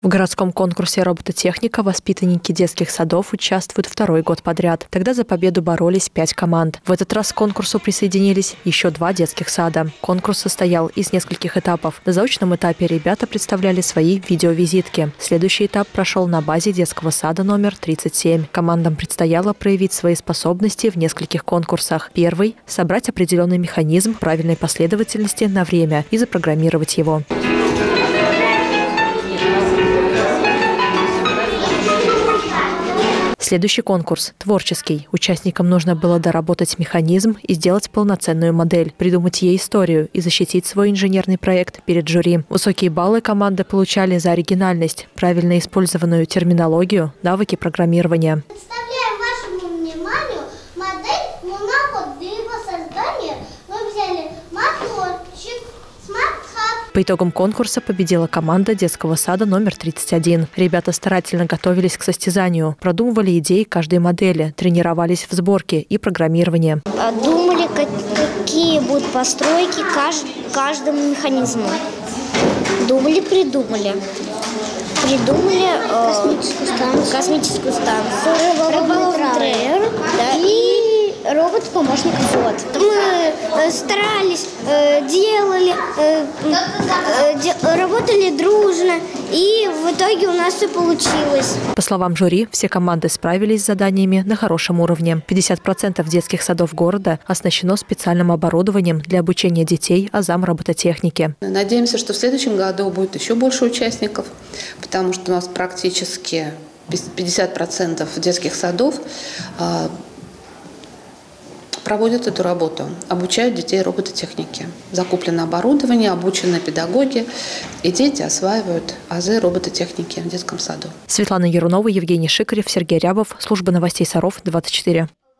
В городском конкурсе «Робототехника» воспитанники детских садов участвуют второй год подряд. Тогда за победу боролись 5 команд. В этот раз к конкурсу присоединились еще 2 детских сада. Конкурс состоял из нескольких этапов. На заочном этапе ребята представляли свои видеовизитки. Следующий этап прошел на базе детского сада номер 37. Командам предстояло проявить свои способности в нескольких конкурсах. Первый – собрать определенный механизм правильной последовательности на время и запрограммировать его. Следующий конкурс – творческий. Участникам нужно было доработать механизм и сделать полноценную модель, придумать ей историю и защитить свой инженерный проект перед жюри. Высокие баллы команды получали за оригинальность, правильно использованную терминологию, навыки программирования. Представляем вашему вниманию модель луноходного создания. Мы взяли моторчик, смарт-хаб. По итогам конкурса победила команда детского сада номер 31. Ребята старательно готовились к состязанию, продумывали идеи каждой модели, тренировались в сборке и программировании. Думали, какие будут постройки каждому механизму. Придумали космическую станцию, робот-трейер и робот-помощник. Мы старались, делали, работали дружно, и в итоге у нас все получилось. По словам жюри, все команды справились с заданиями на хорошем уровне. 50% детских садов города оснащено специальным оборудованием для обучения детей азам робототехники. Надеемся, что в следующем году будет еще больше участников, потому что у нас практически 50% детских садов проводят эту работу, обучают детей робототехнике. Закуплено оборудование, обучены педагоги, и дети осваивают азы робототехники в детском саду. Светлана Ярунова, Евгений Шикарев, Сергей Рябов. Служба новостей Саров, 24.